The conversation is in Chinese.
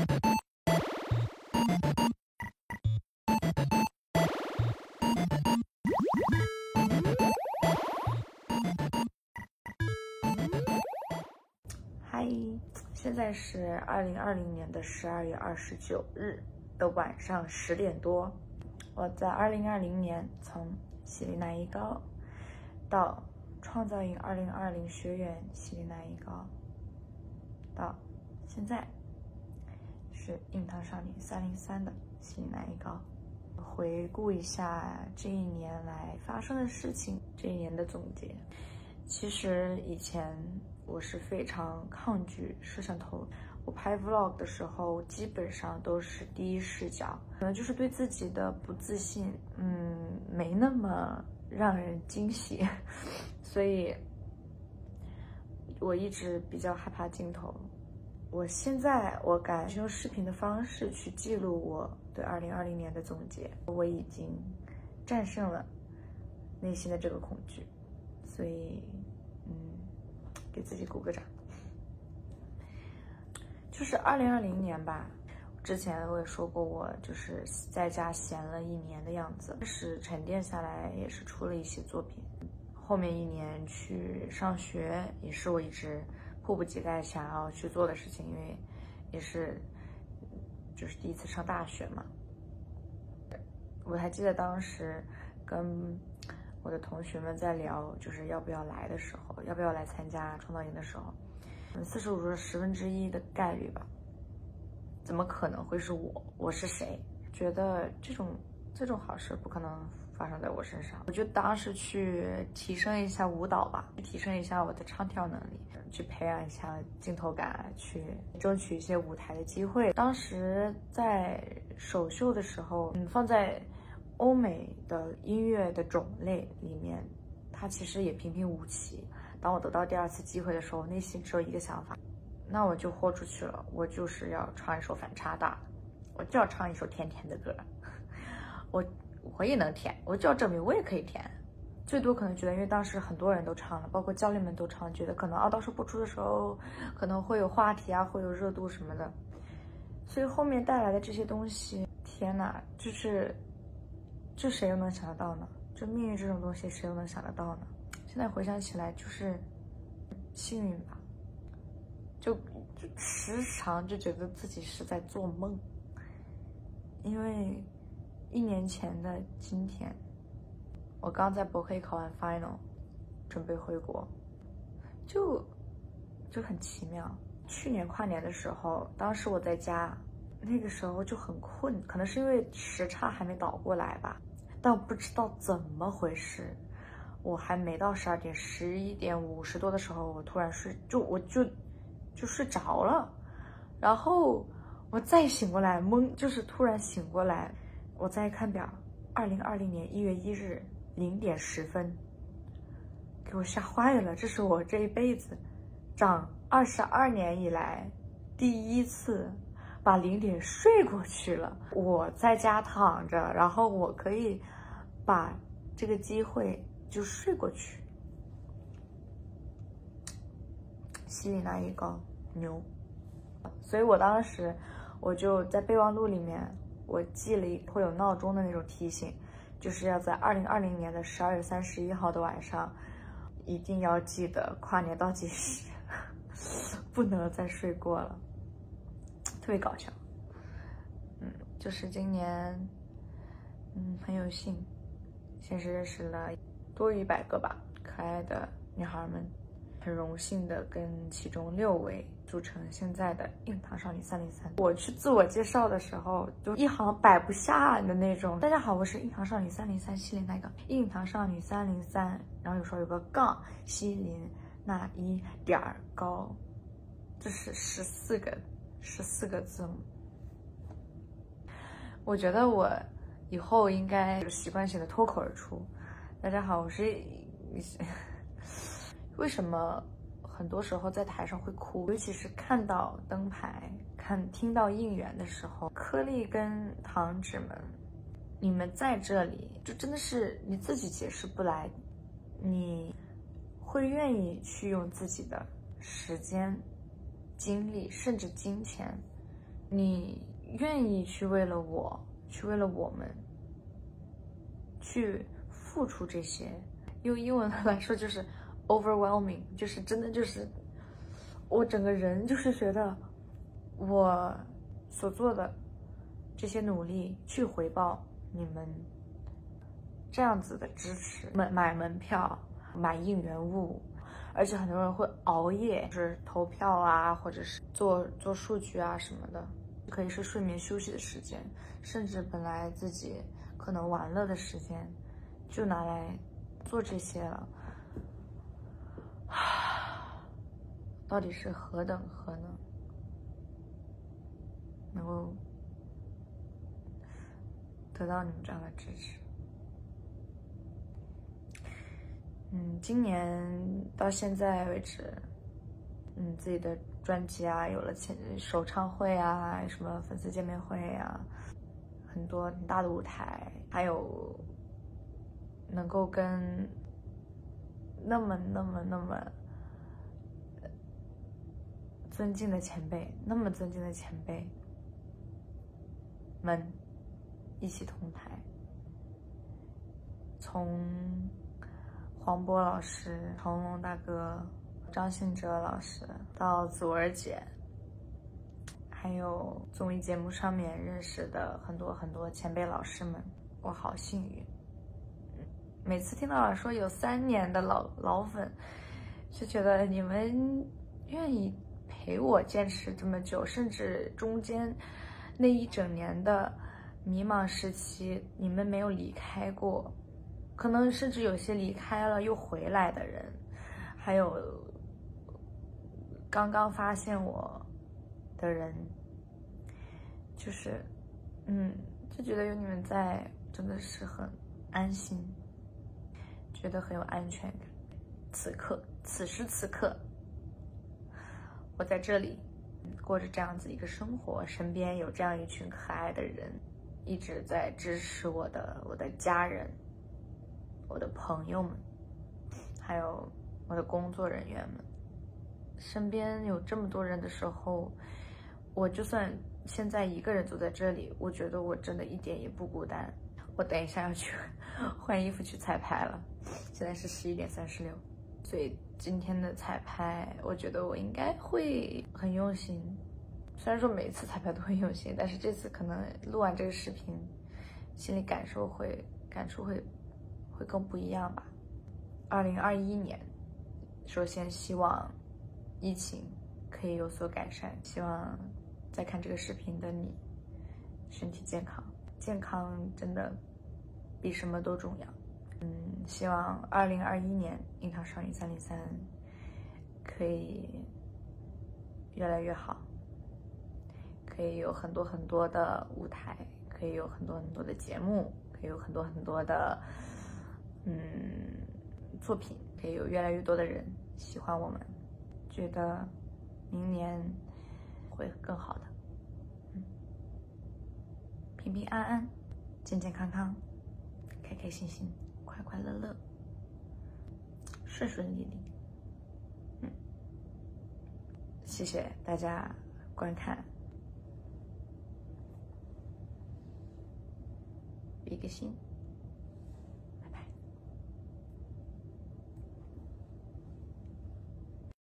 嗨，现在是2020年的12月29日的晚上10点多。我在2020年从喜力南艺高到创造营2020学院喜力南艺高，到现在是印堂少女303的喜力南艺高。回顾一下这一年来发生的事情，这一年的总结。其实以前我是非常抗拒摄像头，我拍 vlog 的时候基本上都是第一视角，可能就是对自己的不自信，没那么让人惊喜，所以我一直比较害怕镜头。现在我敢用视频的方式去记录我对2020年的总结，我已经战胜了内心的这个恐惧，所以给自己鼓个掌。就是2020年吧，之前我也说过，我就是在家闲了1年的样子，是沉淀下来，也是出了一些作品。后面1年去上学，也是我一直迫不及待想要去做的事情，因为也是就是第一次上大学嘛。我还记得当时跟我的同学们在聊，就是要不要来的时候，要不要来参加创造营的时候，45度1/10的概率吧，怎么可能会是我？我是谁？觉得这种好事不可能发生在我身上。我就当时去提升一下舞蹈吧，提升一下我的唱跳能力，去培养一下镜头感，去争取一些舞台的机会。当时在首秀的时候，放在欧美的音乐的种类里面，它其实也平平无奇。当我得到第2次机会的时候，内心只有一个想法，那我就豁出去了，我就是要唱一首反差大的，我就要唱一首甜甜的歌。我也能甜，我就要证明我也可以甜。最多可能觉得，因为当时很多人都唱了，包括教练们都唱，觉得可能到时候播出的时候可能会有话题啊，会有热度什么的。所以后面带来的这些东西，天哪，这谁又能想得到呢？就命运这种东西，谁又能想得到呢？现在回想起来，就是幸运吧，就时常就觉得自己是在做梦，因为1年前的今天，我刚在伯克利考完 final， 准备回国，就很奇妙。去年跨年的时候，当时我在家，那个时候就很困，可能是因为时差还没倒过来吧，但我不知道怎么回事，我还没到12点，11点50多的时候，我突然我就睡着了，然后我再醒过来，就是突然醒过来，我再看表，2020年1月1日0点10分，给我吓坏了。这是我这一辈子长22年以来第一次把0点睡过去了。我在家躺着，然后我可以把这个机会就睡过去。喜力南艺高牛，所以我当时我就在备忘录里面，我记了会有闹钟的那种提醒，就是要在2020年的12月31号的晚上，一定要记得跨年倒计时，不能再睡过了，特别搞笑。就是今年，很有幸，先是认识了多于100个吧可爱的女孩们，很荣幸的跟其中6位组成现在的印堂少女303。我去自我介绍的时候，就一行摆不下的那种。大家好，我是印堂少女303西林那个印堂少女303，然后有时候有个杠西林那一点高，这是14个字母。我觉得我以后应该习惯性的脱口而出。大家好，我是为什么很多时候在台上会哭，尤其是看到灯牌、听到应援的时候，颗粒跟糖纸们，你们在这里，就真的是你自己解释不来，你会愿意去用自己的时间、精力，甚至金钱， 你愿意去为了我，去为了我们，去付出这些。用英文来说就是 overwhelming， 就是真的就是我整个人就是觉得我所做的这些努力去回报你们这样子的支持，买门票，买应援物，而且很多人会熬夜，就是投票啊，或者是做数据啊什么的，可以是睡眠休息的时间，甚至本来自己可能玩乐的时间，就拿来做这些了。到底是何等何能，能够得到你们这样的支持？今年到现在为止，自己的专辑啊，有了首唱会啊，什么粉丝见面会啊，很多很大的舞台，还有能够跟那么尊敬的前辈，们一起同台，从黄渤老师、成龙大哥、张信哲老师到祖儿姐，还有综艺节目上面认识的很多前辈老师们，我好幸运。每次听到说有3年的老粉，就觉得你们愿意陪我坚持这么久，甚至中间那1整年的迷茫时期，你们没有离开过。可能甚至有些离开了又回来的人，还有刚刚发现我的人，就是就觉得有你们在真的是很安心，觉得很有安全感。此时此刻我在这里过着这样子一个生活，身边有这样一群可爱的人一直在支持我的家人，我的朋友们，还有我的工作人员们。身边有这么多人的时候，我就算现在一个人走在这里，我觉得我真的一点也不孤单。我等一下要去换衣服去彩排了，现在是11点36，所以今天的彩排我觉得我应该会很用心。虽然说每次彩排都很用心，但是这次可能录完这个视频，心里感触会更不一样吧。2021年，首先希望疫情可以有所改善，希望在看这个视频的你身体健康，健康真的比什么都重要。希望2021年樱桃少女303可以越来越好，可以有很多的舞台，可以有很多的节目，可以有很多的作品，可以有越来越多的人喜欢我们，觉得明年会更好的。平平安安，健健康康，开开心心，快快乐乐，顺顺利利。谢谢大家观看，比个心。